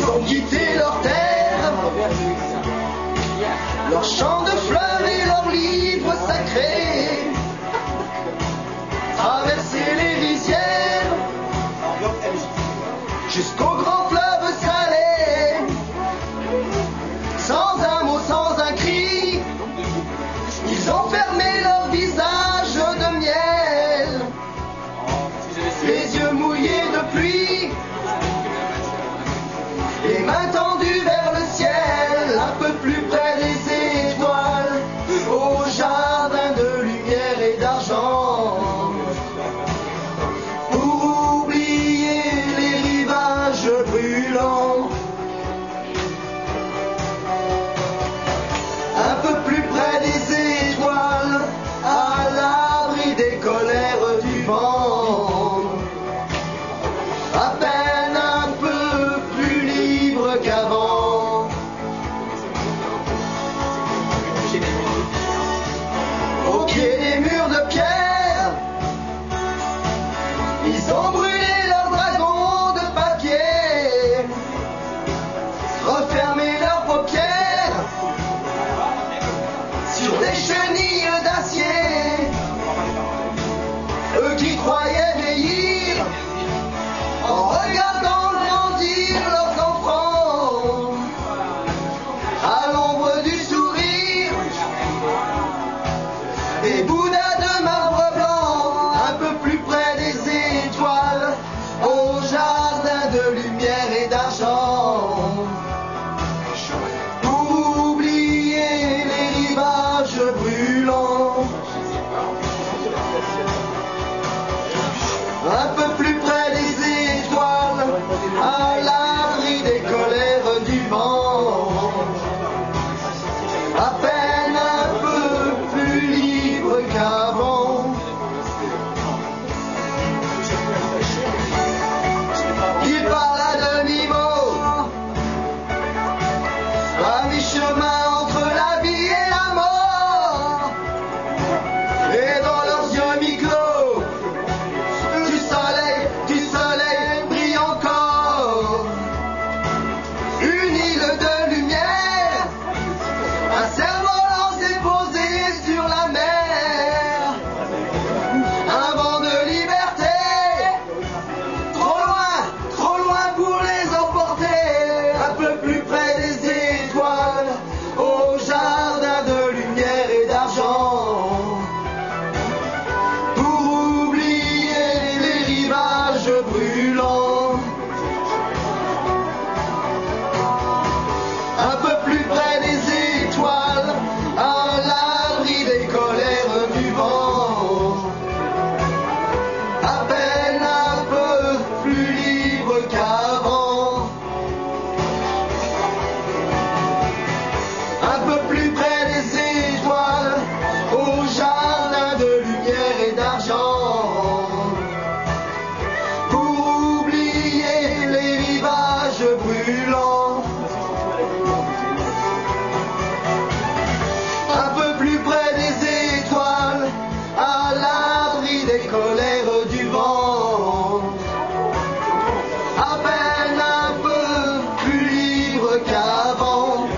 ont quitté leur terre, leurs champs de fleurs et leurs livres sacrés, traverser les rizières jusqu'au grand fleuve salé, sans un mot, sans un cri, ils ont fermé leur visage de miel, les yeux mouillés de pluie, les mains tendues vers le ciel, un peu plus près des étoiles, au jardin de lumière et d'argent, pour oublier les rivages brûlants. Un peu plus près des étoiles, à l'abri des colères du vent, à peine un peu plus libre qu'avant. Au pied des murs de pierre, ils ont brûlé leurs dragons de papier, refermé leurs paupières sur des chenilles d'acier. Eux qui croyaient vieillir en regardant grandir leurs enfants, à l'ombre du sourire des bouddhas de marbre blanc, un peu plus près des étoiles, au jardin de lumière et d'argent, pour oublier les rivages brûlants. Un peu plus près des étoiles, à l'abri des colères du vent, à peine un peu plus libre qu'avant. Il parle à demi-mot, à mi-chemin entre la vie et la mort, et dans leurs yeux mi-clos, du soleil brille encore. Une île de lumière, un cerf-volant s'est posé sur la mer. Un vent de liberté, trop loin pour les emporter. Un peu plus près des étoiles, au jardin de lumière et d'argent, pour oublier les rivages brûlants. Un peu plus près des étoiles, à l'abri des colères du vent, à peine un peu plus libre qu'avant. Un peu plus près des étoiles, au jardin de lumière et d'argent, pour oublier les rivages brûlants. Un peu plus près des étoiles, à l'abri des colères du vent, à peine un peu plus libre qu'avant.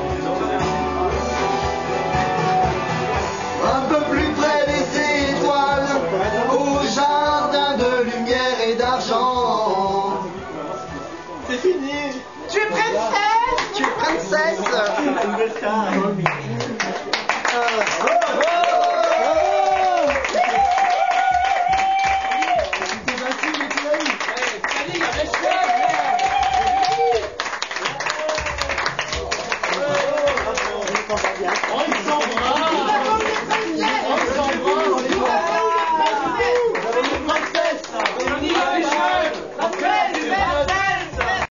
Un peu plus près des étoiles, au jardin de lumière et d'argent. C'est fini. Tu es princesse. Tu es princesse.